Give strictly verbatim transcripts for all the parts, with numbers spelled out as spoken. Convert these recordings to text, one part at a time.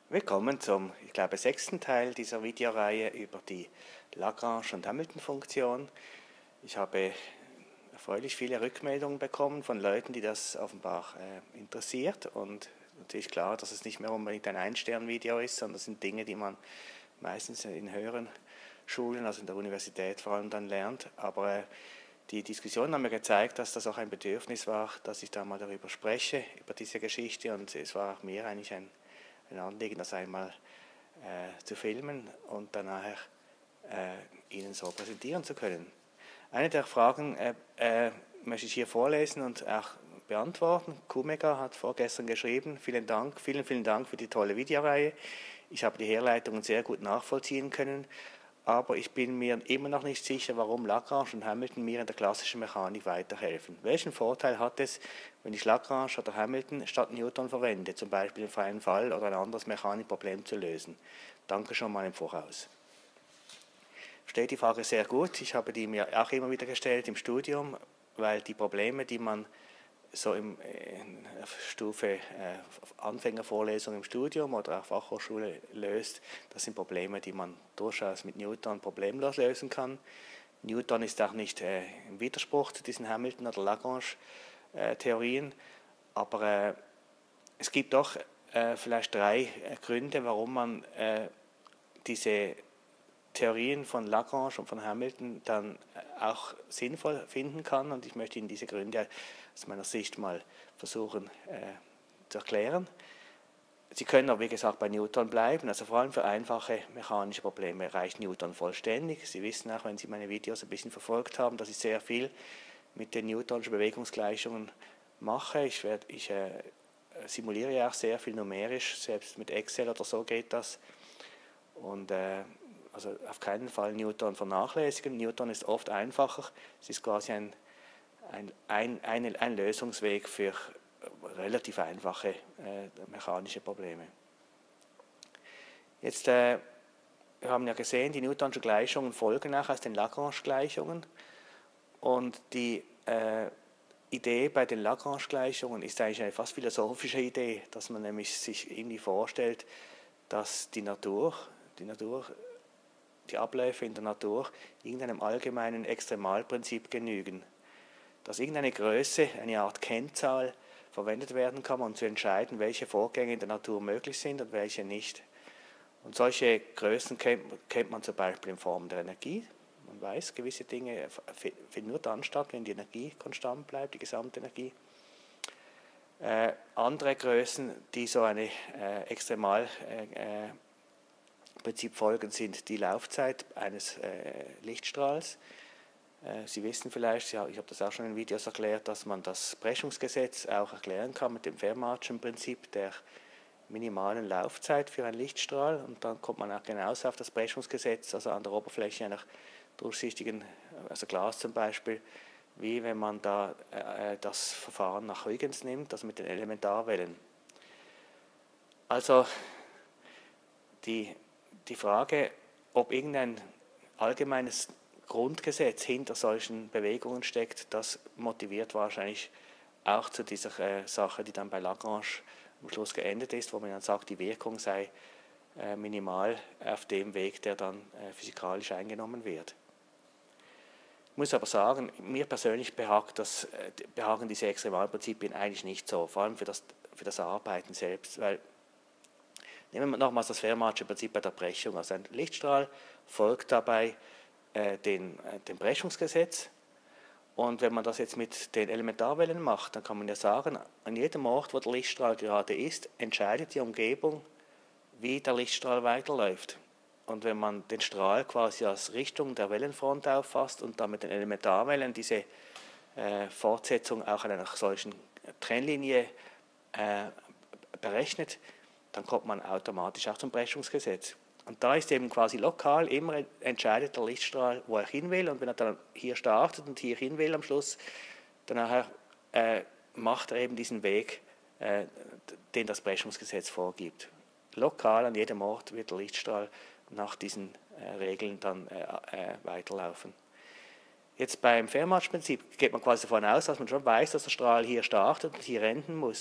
Willkommen zum, ich glaube, sechsten Teil dieser Videoreihe über die Lagrange- und Hamilton-Funktion. Ich habe erfreulich viele Rückmeldungen bekommen von Leuten, die das offenbar äh, interessiert. Und natürlich klar, dass es nicht mehr unbedingt ein Ein-Stern-Video ist, sondern das sind Dinge, die man meistens in höheren Schulen, also in der Universität vor allem dann lernt. Aber äh, die Diskussionen haben mir gezeigt, dass das auch ein Bedürfnis war, dass ich da mal darüber spreche, über diese Geschichte. Und es war auch mir eigentlich ein ein Anliegen, das einmal äh, zu filmen und dann nachher äh, Ihnen so präsentieren zu können. Eine der Fragen äh, äh, möchte ich hier vorlesen und auch beantworten. Kumega hat vorgestern geschrieben, vielen Dank, vielen, vielen Dank für die tolle Videoreihe. Ich habe die Herleitungen sehr gut nachvollziehen können, aber ich bin mir immer noch nicht sicher, warum Lagrange und Hamilton mir in der klassischen Mechanik weiterhelfen. Welchen Vorteil hat es, wenn ich Lagrange oder Hamilton statt Newton verwende, zum Beispiel im freien Fall oder ein anderes Mechanikproblem zu lösen? Danke schon mal im Voraus. Steht die Frage sehr gut. Ich habe die mir auch immer wieder gestellt im Studium, weil die Probleme, die man so im, in Stufe äh, Anfängervorlesung im Studium oder auch Fachhochschule löst, das sind Probleme, die man durchaus mit Newton problemlos lösen kann. Newton ist auch nicht äh, im Widerspruch zu diesen Hamilton- oder Lagrange-Theorien, aber äh, es gibt doch äh, vielleicht drei äh, Gründe, warum man äh, diese Theorien von Lagrange und von Hamilton dann auch sinnvoll finden kann, und ich möchte Ihnen diese Gründe aus meiner Sicht mal versuchen äh, zu erklären. Sie können auch, wie gesagt, bei Newton bleiben, also vor allem für einfache mechanische Probleme reicht Newton vollständig. Sie wissen auch, wenn Sie meine Videos ein bisschen verfolgt haben, dass ich sehr viel mit den Newtonschen Bewegungsgleichungen mache. Ich, werd, ich äh, simuliere ja auch sehr viel numerisch, selbst mit Excel oder so geht das. Und äh, also auf keinen Fall Newton vernachlässigen. Newton ist oft einfacher. Es ist quasi ein, ein, ein, ein, ein Lösungsweg für relativ einfache äh, mechanische Probleme. Jetzt, äh, wir haben ja gesehen, die Newtonschen Gleichungen folgen auch aus den Lagrange-Gleichungen. Und die äh, Idee bei den Lagrange-Gleichungen ist eigentlich eine fast philosophische Idee, dass man nämlich sich irgendwie vorstellt, dass die Natur, die Natur die Abläufe in der Natur irgendeinem allgemeinen Extremalprinzip genügen. Dass irgendeine Größe, eine Art Kennzahl verwendet werden kann, um zu entscheiden, welche Vorgänge in der Natur möglich sind und welche nicht. Und solche Größen kennt, kennt man zum Beispiel in Form der Energie. Man weiß, gewisse Dinge finden nur dann statt, wenn die Energie konstant bleibt, die Gesamtenergie. Äh, andere Größen, die so eine äh, Extremal äh, Prinzip folgen, sind die Laufzeit eines äh, Lichtstrahls. Äh, Sie wissen vielleicht, ja, ich habe das auch schon in Videos erklärt, dass man das Brechungsgesetz auch erklären kann mit dem Fermatschen Prinzip der minimalen Laufzeit für einen Lichtstrahl. Und dann kommt man auch genauso auf das Brechungsgesetz, also an der Oberfläche einer durchsichtigen, also Glas zum Beispiel, wie wenn man da äh, das Verfahren nach Huygens nimmt, also mit den Elementarwellen. Also die Die Frage, ob irgendein allgemeines Grundgesetz hinter solchen Bewegungen steckt, das motiviert wahrscheinlich auch zu dieser äh, Sache, die dann bei Lagrange am Schluss geendet ist, wo man dann sagt, die Wirkung sei äh, minimal auf dem Weg, der dann äh, physikalisch eingenommen wird. Ich muss aber sagen, mir persönlich behagt das, äh, behagen diese Extremalprinzipien eigentlich nicht so, vor allem für das, für das Arbeiten selbst, weil nehmen wir nochmals das Fermatsche Prinzip bei der Brechung. Also ein Lichtstrahl folgt dabei äh, den, äh, dem Brechungsgesetz. Und wenn man das jetzt mit den Elementarwellen macht, dann kann man ja sagen, an jedem Ort, wo der Lichtstrahl gerade ist, entscheidet die Umgebung, wie der Lichtstrahl weiterläuft. Und wenn man den Strahl quasi als Richtung der Wellenfront auffasst und dann mit den Elementarwellen diese äh, Fortsetzung auch an einer solchen Trennlinie äh, berechnet, dann kommt man automatisch auch zum Brechungsgesetz. Und da ist eben quasi lokal immer entscheidet der Lichtstrahl, wo er hin will. Und wenn er dann hier startet und hier hin will am Schluss, dann nachher, äh, macht er eben diesen Weg, äh, den das Brechungsgesetz vorgibt. Lokal an jedem Ort wird der Lichtstrahl nach diesen äh, Regeln dann äh, äh, weiterlaufen. Jetzt beim Fermatsch-Prinzip geht man quasi davon aus, dass man schon weiß, dass der Strahl hier startet und hier enden muss.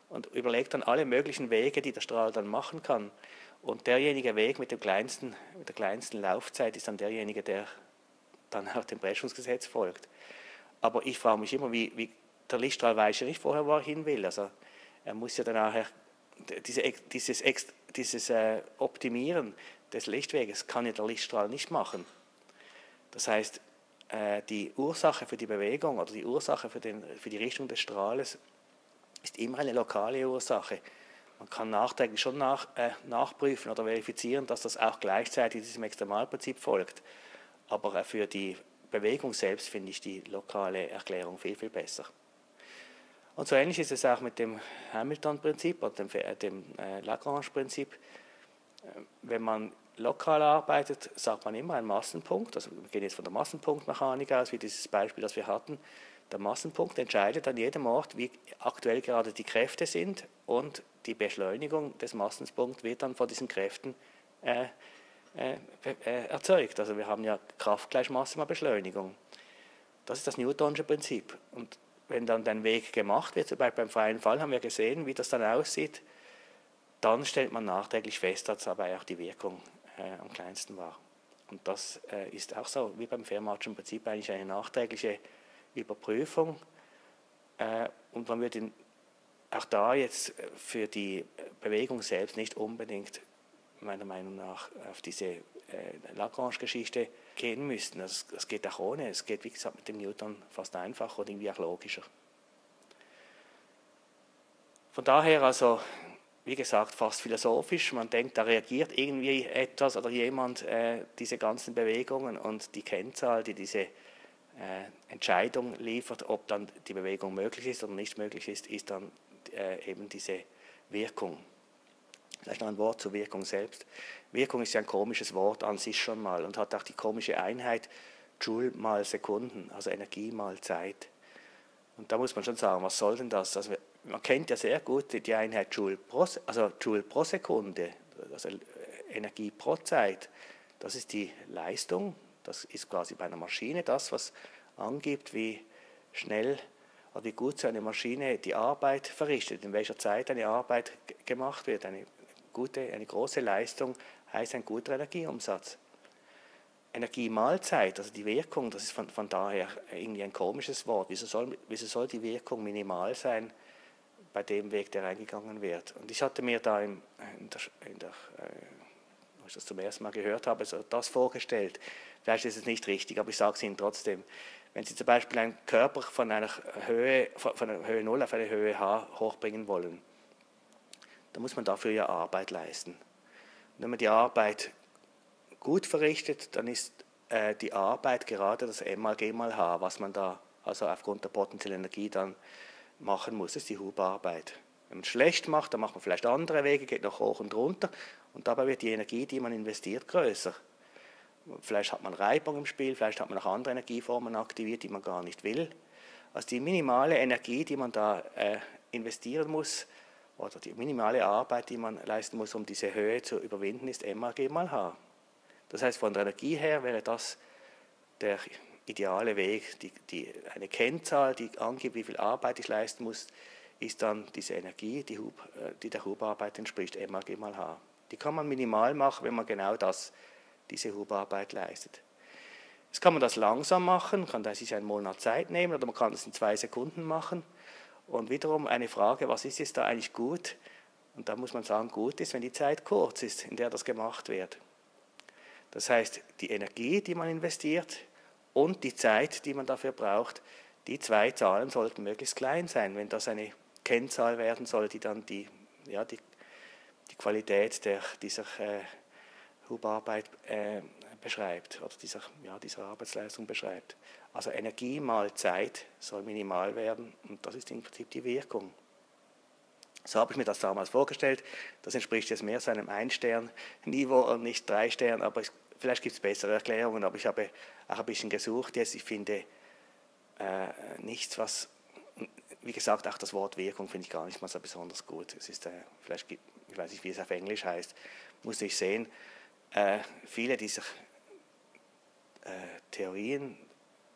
und überlegt dann alle möglichen Wege, die der Strahl dann machen kann. Und derjenige Weg mit, dem kleinsten, mit der kleinsten Laufzeit ist dann derjenige, der dann auch dem Brechungsgesetz folgt. Aber ich frage mich immer, wie, wie der Lichtstrahl weiß ja nicht vorher, wo er hin will. Also er muss ja dann nachher diese, dieses, dieses äh, Optimieren des Lichtweges kann ja der Lichtstrahl nicht machen. Das heißt, äh, die Ursache für die Bewegung oder die Ursache für, den, für die Richtung des Strahles ist immer eine lokale Ursache. Man kann nachträglich schon nach, äh, nachprüfen oder verifizieren, dass das auch gleichzeitig diesem Extremalprinzip folgt. Aber äh, für die Bewegung selbst finde ich die lokale Erklärung viel, viel besser. Und so ähnlich ist es auch mit dem Hamilton-Prinzip oder dem, dem äh, Lagrange-Prinzip. Wenn man lokal arbeitet, sagt man immer ein Massenpunkt. Also wir gehen jetzt von der Massenpunktmechanik aus, wie dieses Beispiel, das wir hatten. Der Massenpunkt entscheidet an jedem Ort, wie aktuell gerade die Kräfte sind, und die Beschleunigung des Massenpunkts wird dann von diesen Kräften äh, äh, äh, erzeugt. Also wir haben ja Kraft gleich Masse mal Beschleunigung. Das ist das Newtonsche Prinzip. Und wenn dann dein Weg gemacht wird, zum Beispiel beim freien Fall haben wir gesehen, wie das dann aussieht, dann stellt man nachträglich fest, dass dabei auch die Wirkung äh, am kleinsten war. Und das äh, ist auch so, wie beim Fermatschen Prinzip, eigentlich eine nachträgliche Überprüfung. Äh, und man würde auch da jetzt für die Bewegung selbst nicht unbedingt, meiner Meinung nach, auf diese äh, Lagrange-Geschichte gehen müssen. Also es geht auch ohne. Es geht, wie gesagt, mit dem Newton fast einfacher und irgendwie auch logischer. Von daher also, wie gesagt, fast philosophisch. Man denkt, da reagiert irgendwie etwas oder jemand äh, diese ganzen Bewegungen, und die Kennzahl, die diese äh, Entscheidung liefert, ob dann die Bewegung möglich ist oder nicht möglich ist, ist dann äh, eben diese Wirkung. Vielleicht noch ein Wort zur Wirkung selbst. Wirkung ist ja ein komisches Wort an sich schon mal und hat auch die komische Einheit Joule mal Sekunden, also Energie mal Zeit. Und da muss man schon sagen, was soll denn das? Also man kennt ja sehr gut die Einheit Joule pro, also Joule pro Sekunde, also Energie pro Zeit. Das ist die Leistung, das ist quasi bei einer Maschine das, was angibt, wie schnell oder wie gut so eine Maschine die Arbeit verrichtet, in welcher Zeit eine Arbeit gemacht wird. Eine gute, eine große Leistung heißt ein guter Energieumsatz. Energie mal Zeit, also die Wirkung, das ist von, von daher irgendwie ein komisches Wort. Wieso soll, wieso soll die Wirkung minimal sein bei dem Weg, der eingegangen wird? Und ich hatte mir da in, in der, in der äh, als ich das zum ersten Mal gehört habe, so das vorgestellt. Vielleicht ist es nicht richtig, aber ich sage es Ihnen trotzdem. Wenn Sie zum Beispiel einen Körper von einer Höhe, von einer Höhe null auf eine Höhe h hochbringen wollen, dann muss man dafür ja Arbeit leisten. Und wenn man die Arbeit gut verrichtet, dann ist äh, die Arbeit gerade das M mal G mal H, was man da also aufgrund der potenziellen Energie dann machen muss. Das ist die Hubarbeit. Wenn man es schlecht macht, dann macht man vielleicht andere Wege, geht noch hoch und runter, und dabei wird die Energie, die man investiert, größer. Vielleicht hat man Reibung im Spiel, vielleicht hat man noch andere Energieformen aktiviert, die man gar nicht will. Also die minimale Energie, die man da äh, investieren muss, oder die minimale Arbeit, die man leisten muss, um diese Höhe zu überwinden, ist M mal G mal H. Das heißt, von der Energie her wäre das der ideale Weg. Die, die, eine Kennzahl, die angibt, wie viel Arbeit ich leisten muss, ist dann diese Energie, die, Hub, die der Hubarbeit entspricht, M mal G mal H. Die kann man minimal machen, wenn man genau das, diese Hubarbeit leistet. Jetzt kann man das langsam machen, man kann sich einen Monat Zeit nehmen, oder man kann es in zwei Sekunden machen. Und wiederum eine Frage, was ist jetzt da eigentlich gut? Und da muss man sagen, gut ist, wenn die Zeit kurz ist, in der das gemacht wird. Das heißt, die Energie, die man investiert, und die Zeit, die man dafür braucht, die zwei Zahlen sollten möglichst klein sein, wenn das eine Kennzahl werden soll, die dann die, ja, die, die Qualität der, dieser äh, Hubarbeit äh, beschreibt oder dieser, ja, dieser Arbeitsleistung beschreibt. Also Energie mal Zeit soll minimal werden, und das ist im Prinzip die Wirkung. So habe ich mir das damals vorgestellt. Das entspricht jetzt mehr seinem Ein-Stern-Niveau und nicht drei Stern, aber es, vielleicht gibt es bessere Erklärungen, aber ich habe auch ein bisschen gesucht jetzt. Ich finde äh, nichts, was, wie gesagt, auch das Wort Wirkung finde ich gar nicht mal so besonders gut. Es ist, äh, vielleicht gibt, ich weiß nicht, wie es auf Englisch heißt, muss ich sehen. Äh, viele dieser äh, Theorien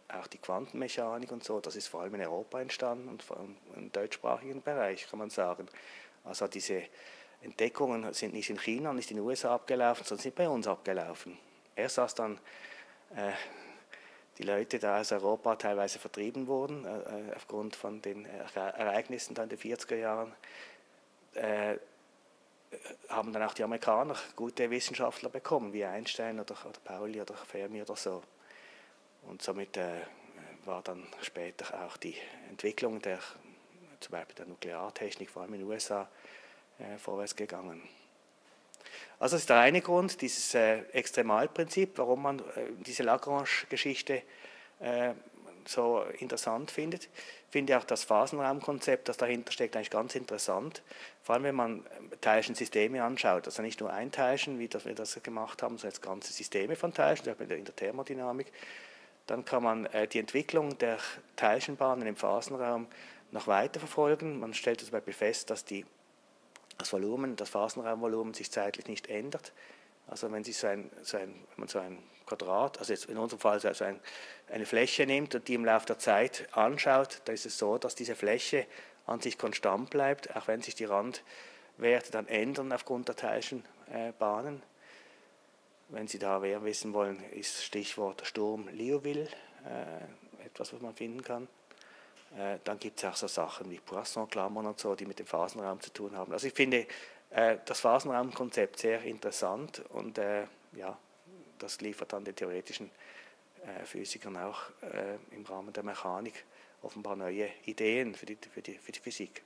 auch die Quantenmechanik und so, das ist vor allem in Europa entstanden und vor allem im deutschsprachigen Bereich, kann man sagen. Also diese Entdeckungen sind nicht in China, nicht in den U S A abgelaufen, sondern sind bei uns abgelaufen. Erst als dann äh, die Leute da aus Europa teilweise vertrieben wurden, äh, aufgrund von den Ereignissen da in den vierziger Jahren, äh, haben dann auch die Amerikaner gute Wissenschaftler bekommen, wie Einstein oder, oder Pauli oder Fermi oder so. Und somit äh, war dann später auch die Entwicklung der, zum Beispiel der Nukleartechnik, vor allem in den U S A, äh, vorwärts gegangen. Also das ist der eine Grund, dieses äh, Extremalprinzip, warum man äh, diese Lagrange-Geschichte äh, so interessant findet. Ich finde auch das Phasenraumkonzept, das dahinter steckt, eigentlich ganz interessant. Vor allem, wenn man Teilchen Systeme anschaut. Also nicht nur ein Teilchen, wie das, wir das gemacht haben, sondern jetzt ganze Systeme von Teilchen, in der Thermodynamik. Dann kann man äh, die Entwicklung der Teilchenbahnen im Phasenraum noch weiter verfolgen. Man stellt zum Beispiel fest, dass die das Volumen, das Phasenraumvolumen sich zeitlich nicht ändert. Also wenn, sich so ein, so ein, wenn man so ein Quadrat, also jetzt in unserem Fall so ein, eine Fläche nimmt und die im Laufe der Zeit anschaut, dann ist es so, dass diese Fläche an sich konstant bleibt, auch wenn sich die Randwerte dann ändern aufgrund der Teilchenbahnen. Wenn Sie da mehr wissen wollen, ist Stichwort Sturm Liouville äh, etwas, was man finden kann. Äh, dann gibt es auch so Sachen wie Poisson-Klammern und so, die mit dem Phasenraum zu tun haben. Also ich finde äh, das Phasenraumkonzept sehr interessant und äh, ja, das liefert dann den theoretischen äh, Physikern auch äh, im Rahmen der Mechanik offenbar neue Ideen für die, für die, für die Physik.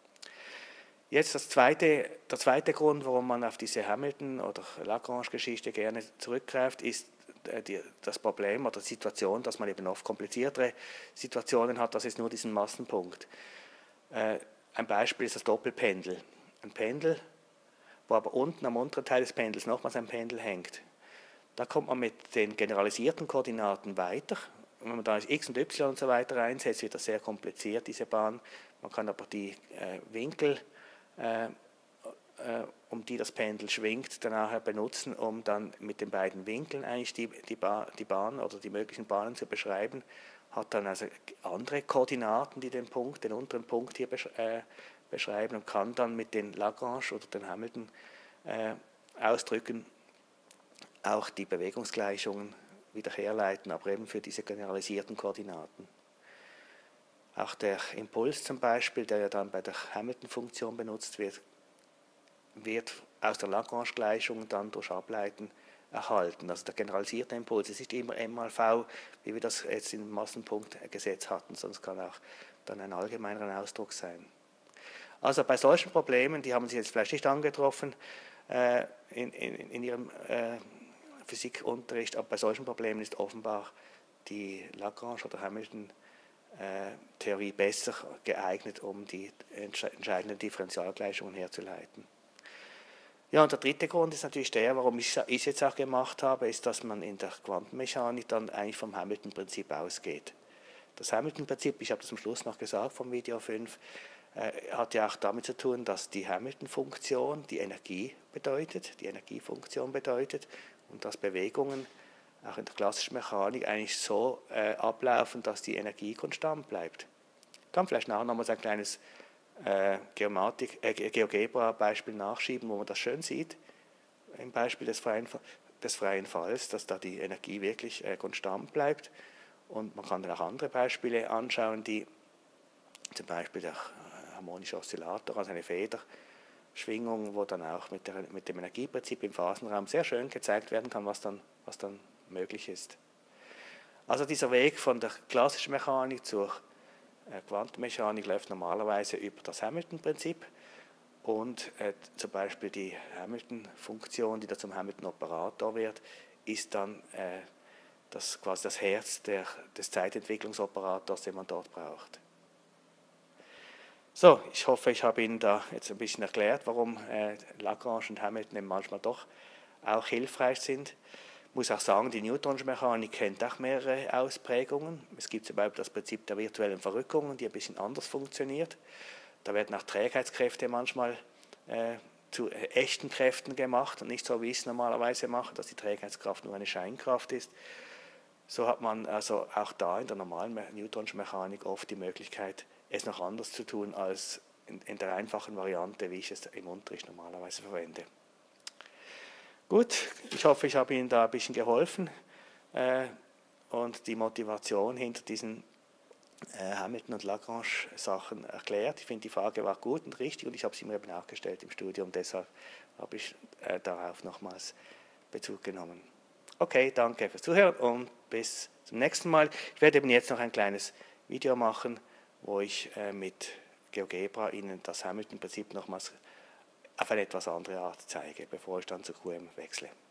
Jetzt das zweite, der zweite Grund, warum man auf diese Hamilton- oder Lagrange-Geschichte gerne zurückgreift, ist die, das Problem oder die Situation, dass man eben oft kompliziertere Situationen hat, das ist nur diesen Massenpunkt. Äh, ein Beispiel ist das Doppelpendel. Ein Pendel, wo aber unten am unteren Teil des Pendels nochmals ein Pendel hängt. Da kommt man mit den generalisierten Koordinaten weiter. Wenn man da x und y und so weiter einsetzt, wird das sehr kompliziert, diese Bahn. Man kann aber die äh, Winkel, äh, äh, um die das Pendel schwingt, dann nachher benutzen, um dann mit den beiden Winkeln eigentlich die, die, ba die Bahn oder die möglichen Bahnen zu beschreiben. Hat dann also andere Koordinaten, die den Punkt, den unteren Punkt hier besch äh, beschreiben und kann dann mit den Lagrange oder den Hamilton äh, ausdrücken auch die Bewegungsgleichungen wieder herleiten, aber eben für diese generalisierten Koordinaten. Auch der Impuls zum Beispiel, der ja dann bei der Hamilton-Funktion benutzt wird, wird aus der Lagrange-Gleichung dann durch Ableiten erhalten. Also der generalisierte Impuls ist nicht immer m mal v, wie wir das jetzt im Massenpunktgesetz hatten, sondern es kann auch dann ein allgemeinerer Ausdruck sein. Also bei solchen Problemen, die haben Sie jetzt vielleicht nicht angetroffen äh, in, in, in Ihrem äh, Physikunterricht, aber bei solchen Problemen ist offenbar die Lagrange- oder Hamilton-Theorie besser geeignet, um die entscheidenden Differentialgleichungen herzuleiten. Ja, und der dritte Grund ist natürlich der, warum ich es jetzt auch gemacht habe, ist, dass man in der Quantenmechanik dann eigentlich vom Hamilton-Prinzip ausgeht. Das Hamilton-Prinzip, ich habe das am Schluss noch gesagt vom Video fünf, äh, hat ja auch damit zu tun, dass die Hamilton-Funktion die Energie bedeutet, die Energiefunktion bedeutet und dass Bewegungen auch in der klassischen Mechanik eigentlich so äh, ablaufen, dass die Energie konstant bleibt. Ich kann vielleicht nachher nochmal so ein kleines äh, Geomatik, äh, GeoGebra-Beispiel nachschieben, wo man das schön sieht, im Beispiel des freien, des freien Falls, dass da die Energie wirklich äh, konstant bleibt. Und man kann dann auch andere Beispiele anschauen, die zum Beispiel der harmonische Oszillator, also eine Federschwingung, wo dann auch mit, der, mit dem Energieprinzip im Phasenraum sehr schön gezeigt werden kann, was dann, was dann möglich ist. Also dieser Weg von der klassischen Mechanik zur Quantenmechanik läuft normalerweise über das Hamilton-Prinzip und äh, zum Beispiel die Hamilton-Funktion, die da zum Hamilton-Operator wird, ist dann äh, das, quasi das Herz der, des Zeitentwicklungsoperators, den man dort braucht. So, ich hoffe, ich habe Ihnen da jetzt ein bisschen erklärt, warum äh, Lagrange und Hamilton eben manchmal doch auch hilfreich sind. Ich muss auch sagen, die Newtonsche Mechanik kennt auch mehrere Ausprägungen. Es gibt zum Beispiel das Prinzip der virtuellen Verrückungen, die ein bisschen anders funktioniert. Da werden auch Trägheitskräfte manchmal äh, zu echten Kräften gemacht und nicht so, wie ich es normalerweise mache, dass die Trägheitskraft nur eine Scheinkraft ist. so hat man also auch da in der normalen Newtonschen Mechanik oft die Möglichkeit, es noch anders zu tun als in, in der einfachen Variante, wie ich es im Unterricht normalerweise verwende. Gut, ich hoffe, ich habe Ihnen da ein bisschen geholfen äh, und die Motivation hinter diesen äh, Hamilton- und Lagrange-Sachen erklärt. Ich finde, die Frage war gut und richtig und ich habe sie mir eben auch gestellt im Studium, deshalb habe ich äh, darauf nochmals Bezug genommen. Okay, danke fürs Zuhören und bis zum nächsten Mal. Ich werde eben jetzt noch ein kleines Video machen, wo ich äh, mit GeoGebra Ihnen das Hamilton-Prinzip nochmals auf eine etwas andere Art zeige, bevor ich dann zu Q M wechsle.